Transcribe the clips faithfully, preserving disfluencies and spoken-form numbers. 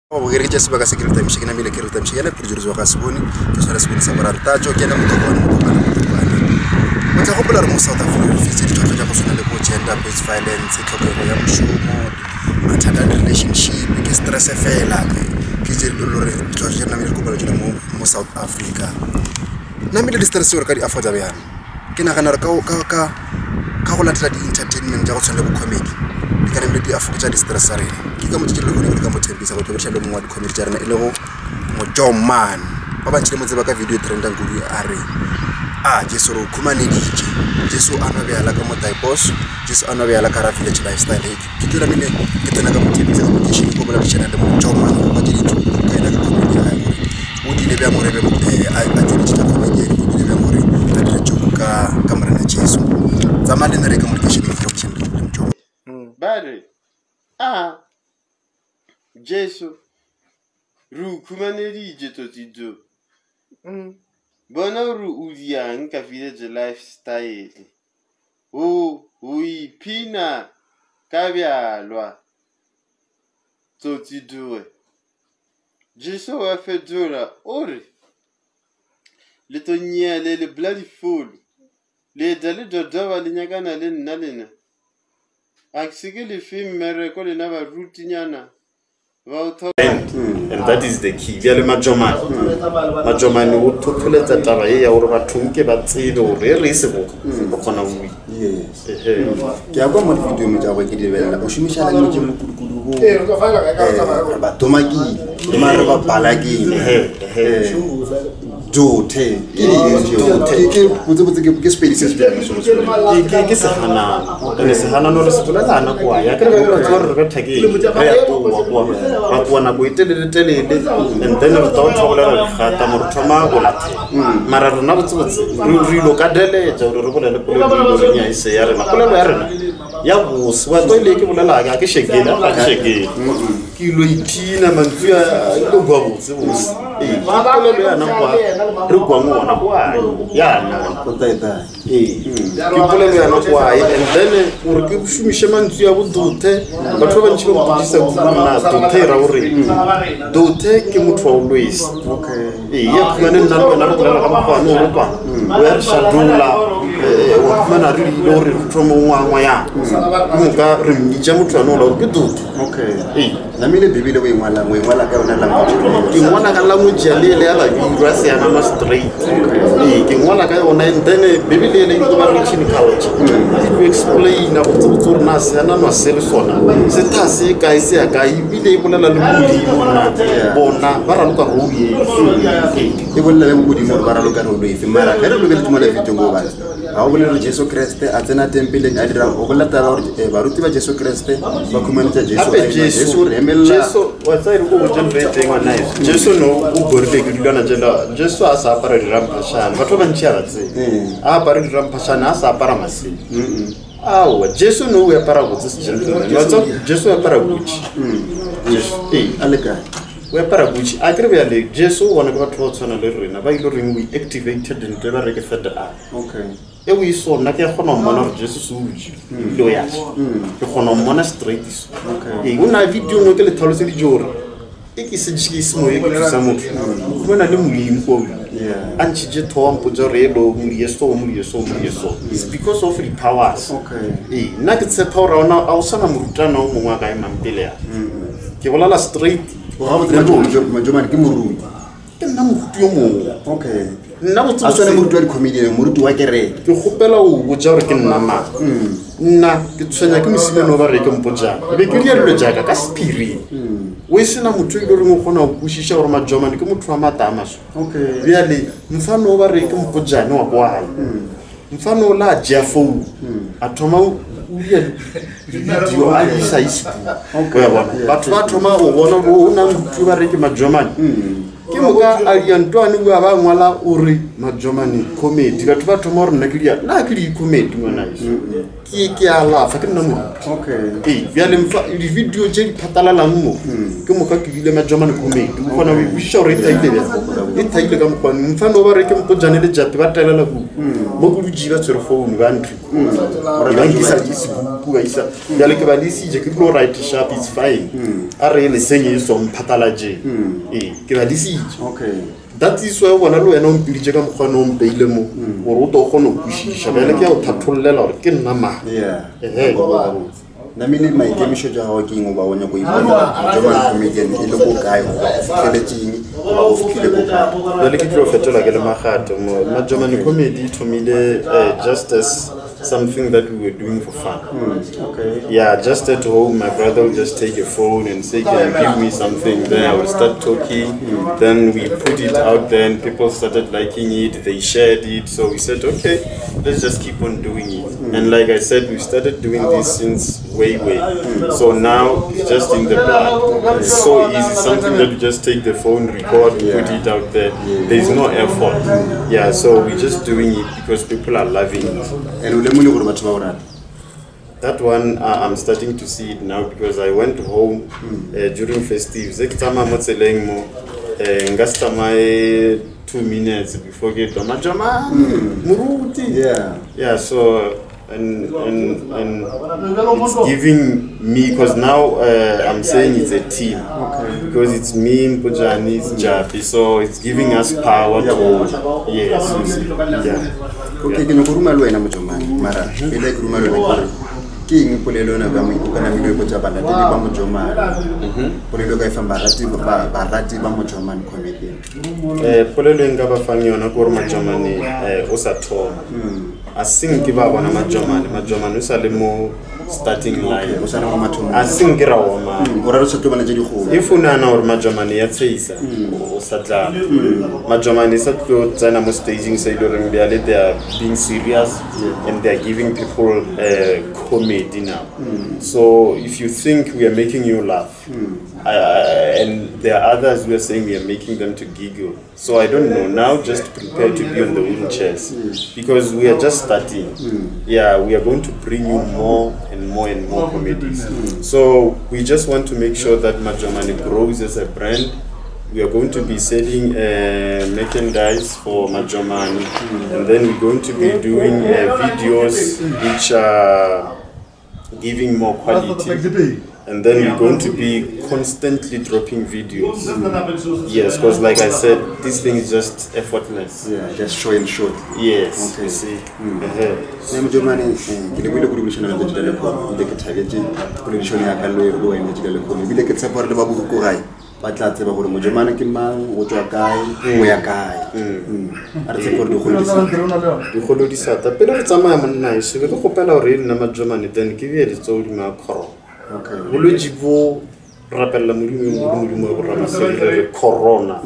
Ogere ke tseba ka security time shikena mile security time shikena producer wa ka siboni ke sala siboni sa baranta jo ke na motokwana motokwana motokwana motsa go pola re mo South Africa re fitse dithoto tsa go sona le go gender based violence tlhokego ya moshomo mathata relationship ke stress fela ke je le lore tlo je na mile go pola jona mo mo South Africa na mile stress o re ka di afford ya ke na gana re ka ka ka ka go latela di entertainment ja go tshwana le bo comedy di ka nne di afford tsa di stress re ke ka motse le go ne ka motse bisa go tobetsa le mongwa di comedy tsa rena e le go mo Joman ba ba ntse mo tseba ka video trendang go di are ah Jesu ro khumane dije Jesu ana be ala ka mo typos Jesu ana be ala ka ra village lifestyle ke tla mine ke tena ka motse bisa go tshini go bola tshena le mo Joman ba di ditho ka ina ka comedy ya o di le ba mo rebe a a tshini tsa comedy o di le ba mo re ta dire tjo ka kamera na Jesu tsamale ne re ka mo ke shini ke tshini le mo Joman Bale ah Jesu ru khumane dije to tido mm bona ru udiang ka village lifestyle o ui pina ka byalwa to tido Jesu wa fedora ore le to nyele le bloody fool le dale dodo le nyakana le nna lena aksike le film mere ko le na ba rutinyana. And, and that is the key. Via le Majoman. Majoman o thotoletsa taba e ya hore batho ke ba tsebe hore re se bo bo kgona go wi. Yes. Ke a go mo video mo tsa go ke di bela o shumisha la mo kudu go. Eh ba tomaki ma re ba balaki. Eh Jote. Ke ke botse botse ke ke space se bya so. Ke ke se hana. Ene se hana no re se bolela ana kwa ya ke re ba tsore re thake. Re to wa kwa. Ba bona go itelele telele and then re tlo thobolela gata mo re thoma go lathe. Mara rona botse botse re lo ka dele ja re re bolele polelo re nya ise ya rena polelo ya rena ya bo se wa toile ke bolela ga ke shekela ga ke shekela ke lo itina mantsi ya go bwa botse botse eh polelo ya na kwa re kwa mo ona kwa ya na Go taita. eh ke polelo ya na kwa and then gore ke shumishe mantsi ya bodothe batho ba ntse ba botsa na dothe ra gore dothe ke motho wa always Okay. eh ya khumane nna le na re bolela ka mokgwana o rotwa o ya shadula eh o mana re ile gore re tlomo ngwa ya mo ka re mmija motho wa no la ke dothe Okay. eh Na mile bibile we ngwala we ngwala ka ona language. ke ngwana ka language ya le le ya ba dirwa se yana no straight eh ke ngwana ka ona and then bibele le go ba rich in culture to explain na botse botse re na se yana no se le sona se thase ka ise ya ka ibile e bolela le modimo na bona ba ra loka go ye E bolla le mo bodimo ba ra lo ka ro lo ife mara ka re lo bele tuma le video go ba ga o bolele Jesu Kriste a tsena tempeleng a dira o bolla taba gore ba ruti ba Jesu Kriste ba khumanetsa Jesu ape Jesu re emella Jesu wa tsaya go go generate ngwa nice Jesu no o borile ke dilwana jela Jesu a sa apara di rampashana batho ba ntšha ba tse a apara di rampashana a sa apara masela awa Jesu no o apara botse se gentleman wa tsa Jesu o apara Gucci Jesu eh aleka o apara Gucci a kre ba le Jesu wona ba batho ba tswana le rena ba ile reng we activated into ba re ke fed a okay e o iso nna ke gona mona re Jesu se o butse lo ya ke gona mona straight is okay e una video no ke le tlhalose di jore e ke se di se mo e ke tsa motho bona le molimo ko yeah anti je thompo jo re lo mo yeso mo yeso mo yeso it's because of the powers okay e nna ke tse power ona a o sana morutana o mongwe ka emampele ya ke bolela straight o ga botse mo Joman ke moruti ke nna moruti yo mongwe okay nna botse a tsena moruti wa di comedian moruti wa kereke ke gopela o botsa gore ke nna ma nna ke tshwenya ke mosimane o ba re ke mpotsa be ke dia dilo jaaka ka spirit o isena motho ile re mo gona o pushisha gore Majoman ke motho wa matama so okay bjale mfano o ba re ke mpojane wa kwa mfano la Jeffo a thoma o ya video a isa isa okay ya bona batho ba thoma o bona o na motho ba re ke Majoman ke moka a ya ntwane bua ba ngwala o re Majoman comedy batho ba thoma re nna ke dia na ke di comedy ngwana iso ke ke a lafa ke nna mo okay eh bia le mfa di video tse di phatalalang mo ke mo ka ke bile ma German comedy o kgona o buisha re tsa ile e thaile ka mokgwa mfa no ba re ke mpo jane le jape ba telela ku mo ku di ba tsere phone ba ntri re ba ngisa di se bu ga isa ya le ke ba le si je ke go right sharp is fine a re le senye so mphatala je eh ke ba le si okay that is why bona lo ena o mpilije ka mokgwa no mpeile mo gore o to kgona go kwishisha ba le ke ya o thathollela gore ke nna ma yeah eh na mine my game show ja go king ba bona go ipona German comedian e le go kae go fitlheletseng ba go fitlhele go kae ba le ke tlo fetola ke le magato mo ma German comedy thomile just as something that we were doing for fun. Mm, okay. Yeah, just at home, my brother would just take a phone and say, "Can you give me something?" Then I would start talking. Mm. Then we put it out there, and people started liking it. They shared it, so we said, "Okay, let's just keep on doing it." Mm. And like I said, we started doing this since way, way. Mm. So now it's just in the blood. It's so easy. Something that you just take the phone, record, yeah. put it out there. Yeah. There is no effort. Mm. Yeah, so we're just doing it because people are loving it. And that one, uh, I'm starting to see it now because I went home mm. uh, during festives. Two minutes before get to Majama, Muruti. Yeah, yeah. So and and and it's giving me because now uh, I'm saying it's a team. Okay. Because it's me, Mpujani, it's Japi. So it's giving us power to yes, you see. Yeah. Okay, can you kuruma lo ena Majama? Mara, ile kuruma lo ena. King polelo na ba mo ikana mi go tsa bana di ba mo joma mhm polelo ka ifa barati ba barati ba mo joma comedy eh polelo nga ba fang yona ko ma joma ni eh o sa thoma asing ke ba bona ma joma ni ma joma no sa le mo starting line o sa le mo mathomo asing ke ra wa ma o ra re tshotlo bana je di go if una na or ma joma ni ya tseisa o sa tla ma joma ni sa tlo tsena mo staging sa ile re mbia le they are being serious and they are giving people uh, comedy now. Mm. So if you think we are making you laugh, mm. uh, and there are others who are saying we are making them to giggle. So I don't know. Now just prepare to be on the wheelchairs mm. because we are just starting. Mm. Yeah, we are going to bring you more and more and more comedies. Mm. So we just want to make sure that Majomani grows as a brand. We are going to be selling uh, merchandise for Majomani, mm. and then we're going to be doing uh, videos which are giving more quality, and then we're going to be constantly dropping videos. Mm. Yes, because like I said, this thing is just effortless. Yeah, just show and show. Yes, okay. You see. Name Germany, kile wile kurudisha na digital ko ndeke target kurudisha ya kallo ya go ina digital ko bile ke tsapar le babu ko gai ba tla tseba gore mo Germany ke mang o tswa kae o ya kae mm a re tsepore di golodisa di golodisa ta pele re tsamaya monna e se be go gopela gore nna ma Germany then ke be di tsou di ma corona. Okay. Bolwetsi bo rapella modimo mo modimo go rama se re corona.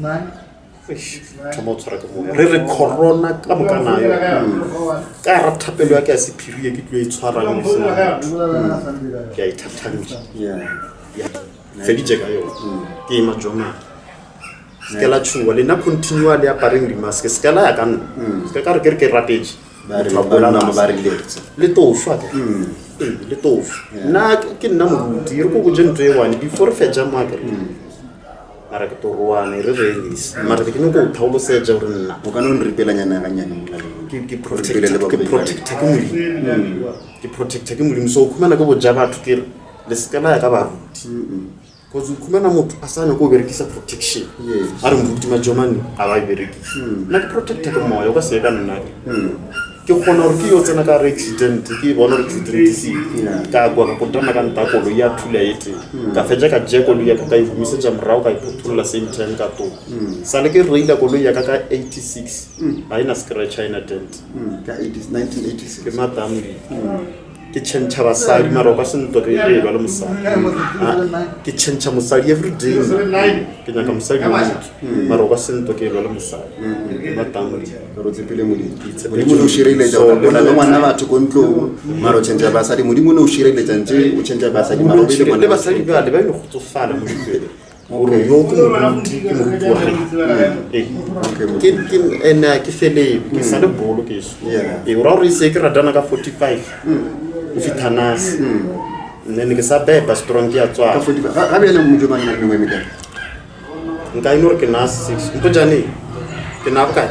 Tamo tsara ka mo re re corona ka bokana yo ka ra thapelo ya ke a se phiri ke tlo e tshwarang mo sena ke a ithathantsha yeah fedije ka yo ke ma joma skela chuwa le na continually apareng di mask skela ya kan ska ka re ke ke rapage ba re ba na ba re le le tofa le tofa na ke nna mo di re go go jentwe one before fetja maker mara ke to ruane re re is mara ke no go thaulo se ja re nna o kana re ripela nyana ga nyana mo ke ke protect ke protect ke mo ke protect ke mo so khumana go boja batho ke le skela ya ka ba ruti because khumana motho a sana go berekisa protection a re mbuti ma Germany a ba berekisa na ke protect ke mo yo ka se ka nna ke gona re ke yo tsena ka accident ke bona re accident si ka kwa ka potana ka nta ko ya thula ete ka fetja ka je ko ya ka ka ivumise ja mrao ka ipotula same time ka to sale ke reila ko ya ka ka eighty-six ha ina scratch ina dent ka nineteen eighty-six ke madam ke chencha basadi maro ka sento ke e ba le mosadi ke chencha mosadi every day ke nya ka mosadi maro ka sento ke e ba le mosadi ke madam ro tsepele mo di mo no shirile ja bona le ngwana batho ko ntlo maro chencha basadi mo di mo no shirile ja nje o chencha basadi maro be le basadi ba le ba le go tsofala mo dipele gore yo ke moruti ke moruti wa gae ke ke ena ke fele ke sa le bolo ke so e ora re se ke radana ka forty-five o fithanas nne ke sa beba strong ke ya tswa ga be le mojomane na mengwe meka nka inore ke na six mpo jane ke na ka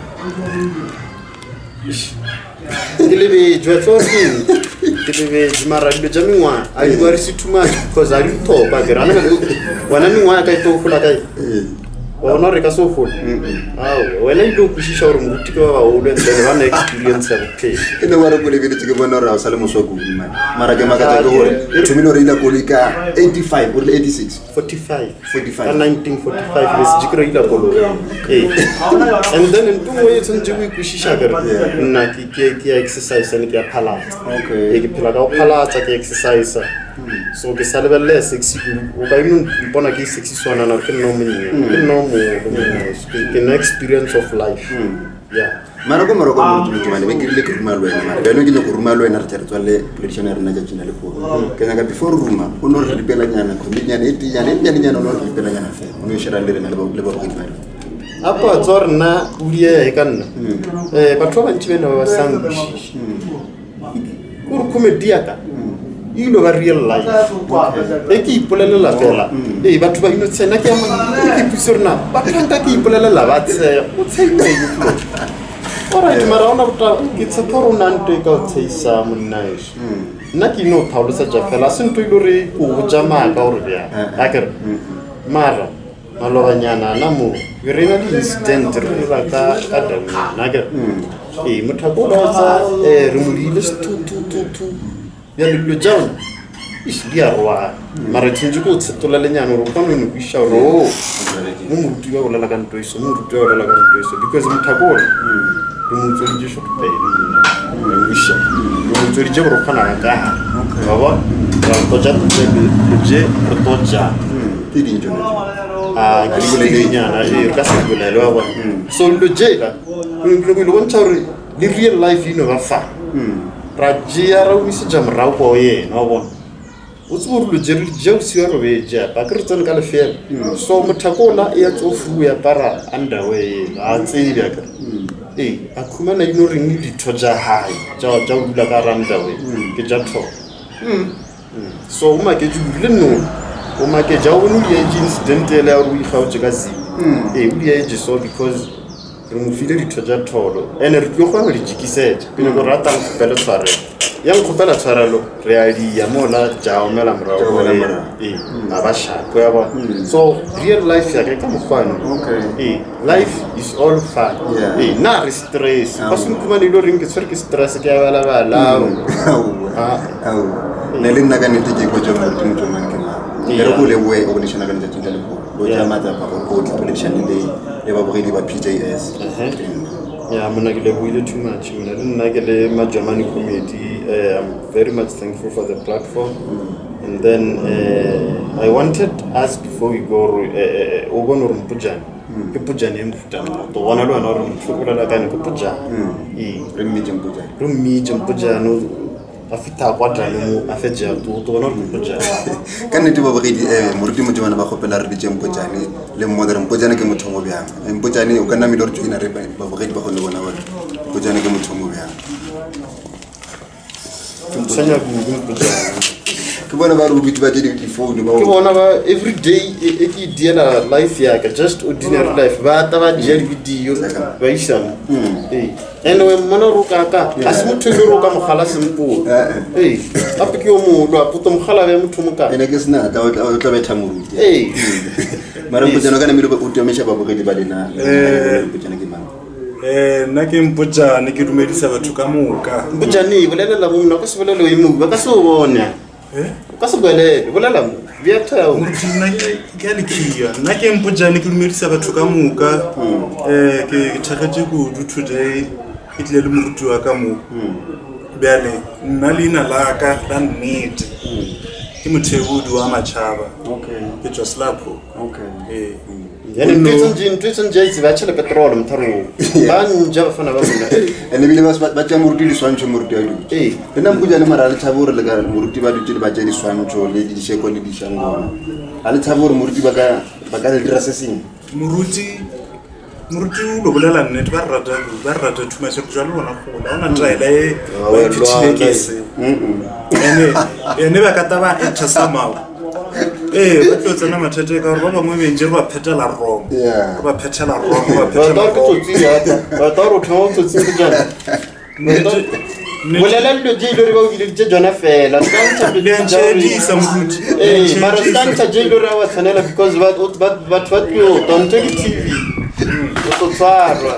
ke le be jwetso ke ke be mara le jamingwa a di wari situma because a di to ba ke rana wana mingwa ka ito khula ka ona re ka so khula aw wena ile go shisha gore moruti ka ba o le tsene ba na experience ya bophelo ene wa re go le bile ke bona ra sa le moswaku mara ke makatsa ke gore thomile re ila go le ka eighty-five or eighty-six forty-five forty-five nineteen forty-five le sijikira ila kolo eh and then ntungo yethu nje go ikushisha ke nna ke ke ke exercise ne ke phalatsa okay ke phela ka phalatsa ke exercise so ke salebelle sexy o ka imo mpona ke sexy swana na ke no monnye ke no mo ke no experience of life yeah mara go mara go mo tshwane be ke le ke ruma lwena mara beno ke le go ruma lwena re tsere tswale prediction ya rena ja tsina le go ke nga before ruma o no re dipela nyana go nyana e tinyana e nyana nyana no re dipela nyana fe o no shera le rena le ba le ba go dimela apa tsona o die e ka nna eh batho ba ntse bena ba sangushi go comedy ka ilo ba real life e ke ipolelela fela eh batho ba ino tsena ke ama ke pusorna ba tlanka ke ipolelela ba tse o tsene e flo ora ke mara ona bota ke tseporo nante ka o tseisa monnaish nna ke no phaulosa ja fela sento ilo re go jama ka o re bya akere mara malobanyana na mo re na di incident re ba ka ka dauna na ke eh motho go tsa eh re molile stu tu tu tu ya le jaun is dia roa mara tsinje go tsetola lenyano ro kwana no bisha ro mo muruti wa ola ka nto iso muruti wa ola ka nto iso because mthakolo ro mutso le shot pay mo bisha ro mutso le je ro kana ka baba ra to ja tse le je ro to ja ti di jona ah ke le le nyana e ka se go le wa so lo je la lo lo bontsha re le real life ino ba fa rajia ra wisi jam ra ko ye no bon o tsuru le jeri je si ro be ja ba ke rtsen ka le fel so mothakola ya tsofu ya para underwear a tse ya ka eh a khumana ino ring di thoja hai ja ja u la ka underwear ke ja tho so uma ke ju le no uma ke ja o no ye incident le ya ru i khauche ka zi eh u ye je so because re mo file di thoja tholo ene re tlo go le jikisetse pele go rata go pele tshware yang go pela tshwarelo re a di ya mola ja o mela mra o eh na ba sha go ya ba so real life ya ka mo fano eh life is all fun eh na stress ba se mo le lo ring ke tsere ke stress ke ya bala bala ah au ne le nna ka nete ke go jo mo timo man ke ma re go le we o le shana ka nete le go lo ja mata pa go go prediction le le ba bogedi ba P J S yeah I'm not going too much I'm not going my German community uh, I'm very much thankful for the platform mm. and then uh, I wanted us before we go uh ogo no rumpujani ke pujani emfutana to wana lo na ro mfukula la kana ke pujani eh re mi jempujani ro mi jempujani afita kwa tla mo afeja to to wana ro pujani ka nete ba bogedi eh moruti mo jwana ba gopela re di jempujani le modern pujani ke motho mo bjang empujani o kana mi lo re joina re ba bogedi ba go le bona ba pujani ke motho mo bjang tsanya go pujani ke bona ba re ubiti ba di di phone ba ke bona ba every day e ke diela life ya ka just ordinary life ba ta ba di video ba isha eh anyway mona ro ka ka asimuthu ro ka mogala sempo eh ape ke o mo lo aputo mogala be motho moka ene ke sna ta o tla betha moruti eh mara mpojana kana milo o temesha ba bogedi ba lena eh mpojana ke mang eh nna ke mpojana ke dumedisa batho ka moka mpojani bolelela mo nna ka se bolelo e mo ba ka se o bona eh ka se bolele bolela mo bia tsa o nna ke a lekia nna ke mpojana ke dumedisa batho ka moka eh ke thagetse go do today ke tle le moruti wa ka mo bale nna lena la ka la nnete ke motheudu wa Machaba okay ke tswa slapho okay eh yani ntwetsa nje ntwetsa nje itse chele petrol mtharo ba nja bafana ba bona ene bile ba ba tja moruti di swantšho moruti a du eh le nna mpujana mara le thabore le ka moruti ba dutse le ba tja di swantšho le di sheko le di shangona a le tshaba gore moruti ba ka le dira se sengwe moruti moruti o lo bolela nnete ba rata ba rata thumasego jwa le bona gola ona traela e ba iphitlhile ke se ene ene ba ka taba e tshasamago eh ba tlo tsena mathete ka gore ba bangwe benje ba phetela wrong ba phetela wrong ba phetela ba tlo tsi ya ba tlo ro thwa tlo tsi jana bolela le je ile re ba o ile je jona fela tsa le nje di sa moruti eh mara tsa je ile re wa tshwanela because ba ba ba tlo don't take T V o tswarwa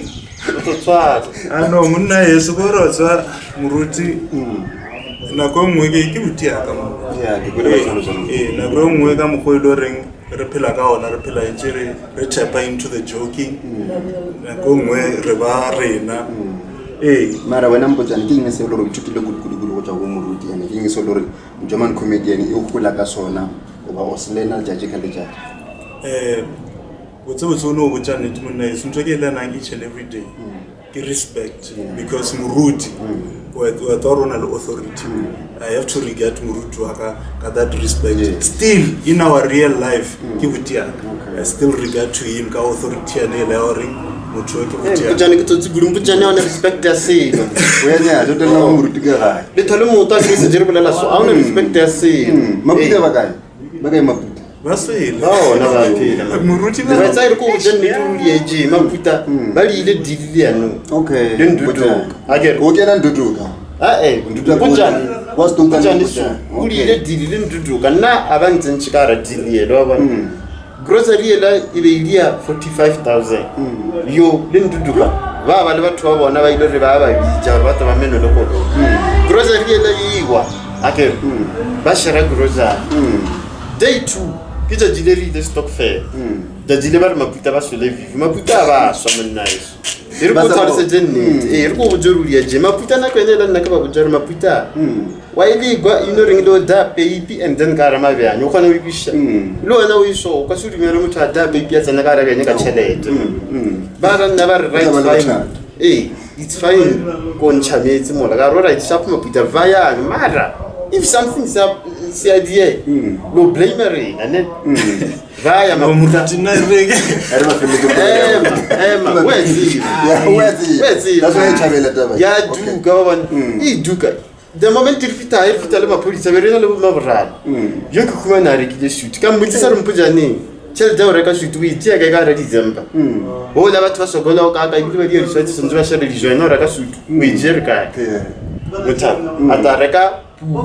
o tswarwa ano monna yeso go rotsa moruti nako nngwe ke ke butia ka mo ya ke go le ba tsalo eh nako nngwe ka mo go ile reng re phela ka ona re phela ntse re re tap into the joking nako nngwe re ba rena eh mara wena mpotsana ke eng se lo re thutile go go go go go moruti ene ke eng se lo re German comedian e go la ka sona o ba o selena jaje ka le jaje eh what's what's no go tsana ke monna e sentse ke lena each and every day ke respect because muruti wa wa torona le authority I have to regard muruti wa ka ka that respect still in our real life ke butia I still regard to him ka authority ane le ore motho ke butia jana ke totsi guru mbujana ona respect ya selo wena ya totela na moruti ke ga le thole motho a se dire bolela so a ona respect ya selo maputa ba kae ba kae maputa basile oh na ba phela muruti ba ba tsaya go jenne tu le je maputa ba le ile dili ya no okay le ndudu agere o kena ndudu ka ah eh ndudu bujana was to bujana so o ile dili le ndudu kana abantse ntshikara dili ye lo ba grocery la ile ilia forty-five thousand yo le ndudu ka ba ba le batho ba bona ba ile re ba ba bija ba ta ba meno le ko grocery la yiwa agere ba shara grocery day two ke tsa dileri de stock fair da dile ba maputa ba so le vivi maputa ba so nice e re go tsara se jenne e re go go joru ya je maputa na kwene la nna ka ba go joru maputa wa ile go ino ring do da baby and then ka rama bya nyo khona o ikisha lo wena o iso ka suri mero motho da baby ya tsena ka ra bya ka chelete ba ra nna ba re right fine eh it's fine go nchametse mola ka ro right sharp maputa vaya mara if something is up si idea no blamery and then vaya muruti na rege are ba fele ke eh ma wezi wezi wezi that's why chabela taba ya du ka ba i duka the moment il fita il fita le ma police be rena le ma brad yo ke kuma na re ke shoot ka mbuti sa re mpujane tshel da re ka shoot wi tsia ka ga re December o la batho ba sokola ka ka ibile ba di research sentse ba share di join ra ka shoot wi jer ka mutha ata re ka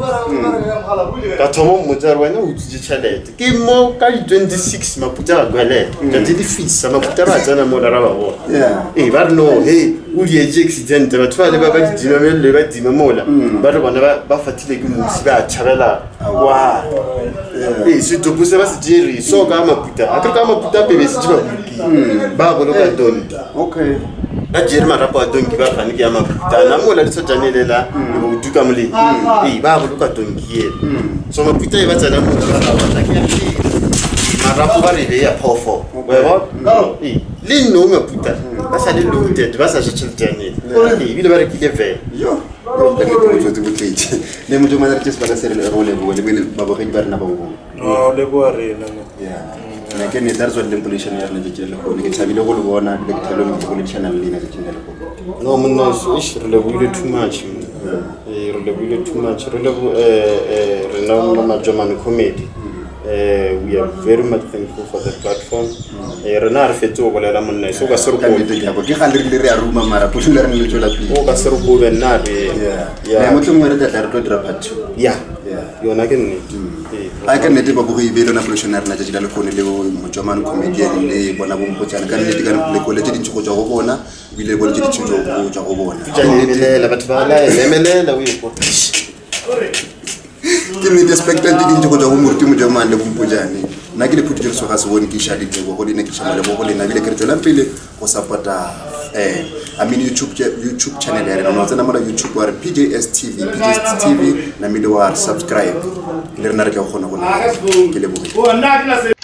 ka thomo motsa wena o tsitse chalete ke mo ka twenty-six maputa ga gwele ka di fisa maputa ba tsana mo ra ba bo eh ba no hey o di accident ba tshwale ba ba di dima le ba dima mola ba re bona ba fatile ke mo si ba thabela wa eh se to buse ba se jeri so ka maputa a ka maputa pe be se ba ba bo lo ka don okay a jeri ma rapa donki ba fani ke maputa na mola le tsajanelela bo duka mole eh ba bo lo ka donki ye so maputa e ba tsana mo ra ba ke marapo ba re ya phofo wa ba eh le no maputa ba sa le loaded ba sa je tshiltene eh bile ba re kile ve yo le mo tso butletse le mo joma re tse ba ka sere le role bo le ba ba ga ba rena ba bo no le bo rena yeah na ke ne darzo le pollution ya le ke le go ne ke tshabile go le bona le ke thalo le go le channel le na ke tsene le go no monna so ish re le buile too much eh re le buile too much re le eh re na ma German comedy Uh, we are very much thankful for the platform. Eh rena re fetso go lela monna so ka se re go ya go ke ga le le re a ruma mara puso le re le tsola pele o ka se re go be nna re ya mo tlong re tla re tlo dira part two ya yona ke nne eh a ka nete ba go go ibelo na pollution rena tsa dilo le khone le mo German comedian le bona bo mpotsana ka nete ka le kole tse dintsi go tswa go bona bile bo le tse dintsi go tswa go bona janelela batho ba la lemelela o ipo ke ne expectant di ntse go tswa go moruti mo German le bompojane nna ke le phutile so ga se bone ke shadi go go le ne ke tshwana le go le na bile ke re tswela pele go supporta eh I mean YouTube YouTube channel ya rena no tsena mo YouTube wa P J S T V P J S T V na mile wa subscribe le rena re ke go gona go ke le bo